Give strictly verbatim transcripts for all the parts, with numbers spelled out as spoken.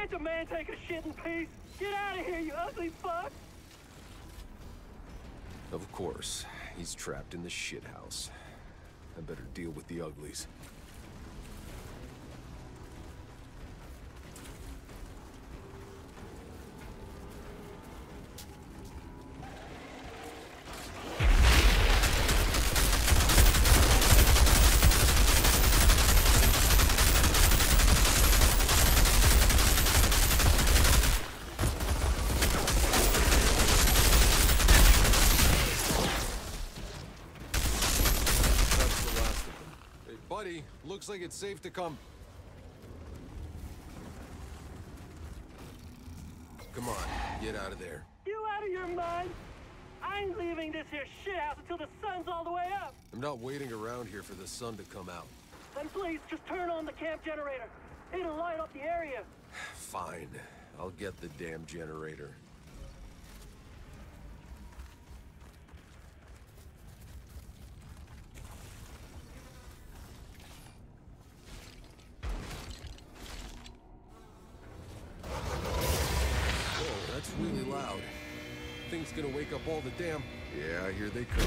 Can't a man take a shit in peace? Get out of here, you ugly fuck! Of course. He's trapped in the shithouse. I better deal with the uglies. Looks like it's safe to come. Come on, get out of there. You out of your mind? I ain't leaving this here shithouse until the sun's all the way up. I'm not waiting around here for the sun to come out. Then please, just turn on the camp generator. It'll light up the area. Fine. I'll get the damn generator. Really loud. Thing's gonna wake up all the damn... Yeah, here they come.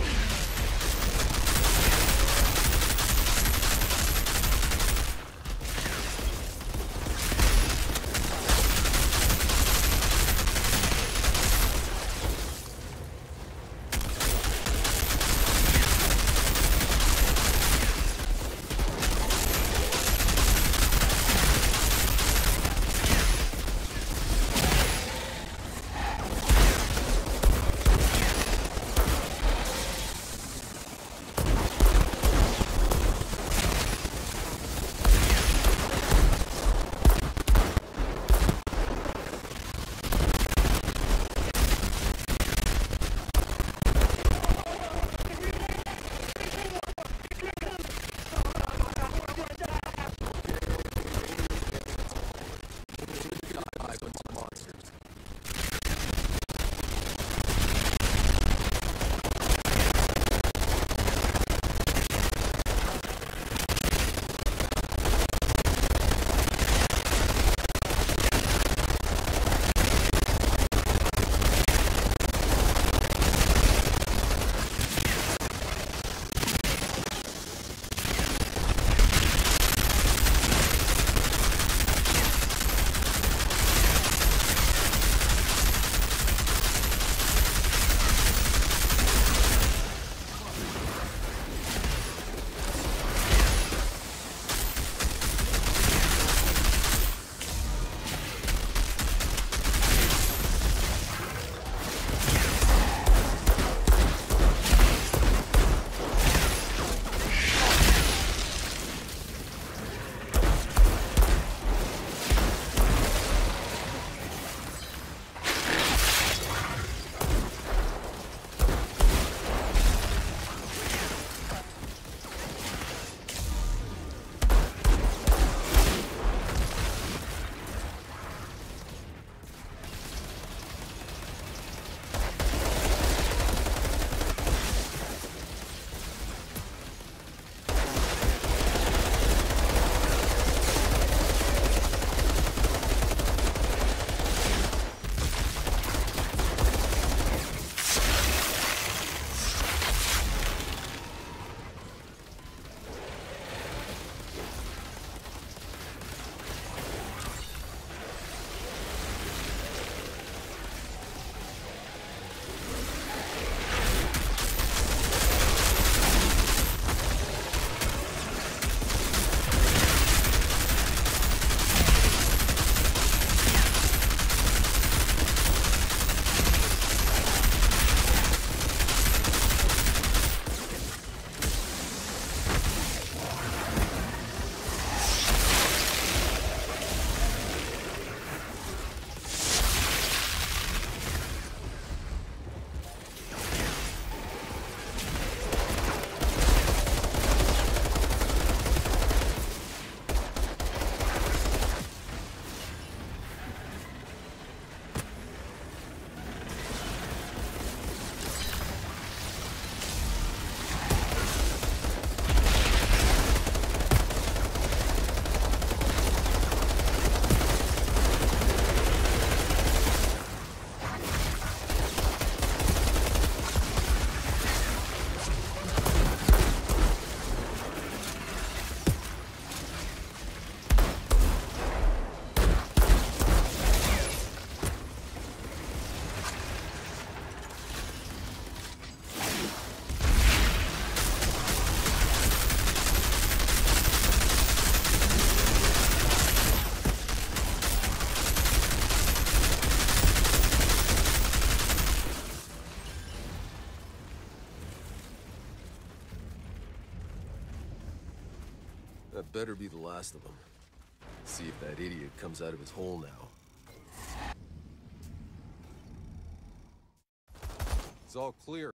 That better be the last of them. See if that idiot comes out of his hole now. It's all clear.